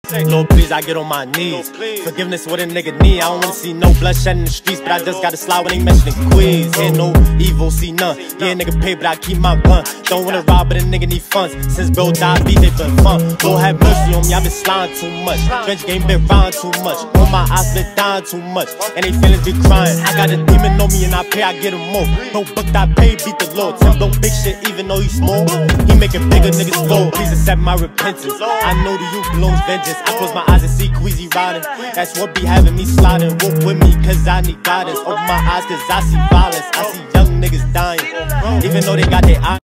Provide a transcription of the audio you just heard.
Lord, please, I get on my knees. Forgiveness what a nigga need. I don't wanna see no bloodshed in the streets, but I just gotta slide when they mentioning Queens. Ain't no evil, see none. Yeah, nigga pay, but I keep my gun. Don't wanna rob, but a nigga need funds. Since bro died, beat they for fun. Lord have mercy on me, I been sliding too much. Trench game been riding too much. On my eyes been dying too much, and they feelings be crying. I got a demon on me, and I pay, I get him more. No book I pay, beat the Lord. Tim don't big shit, even though he's small. He making bigger niggas go. Please accept my repentance. I know to you belongs vengeance. I close my eyes and see Queasy riding. That's what be having me sliding. Walk with me, cause I need guidance. Open my eyes, cause I see violence. I see young niggas dying, even though they got their eyes.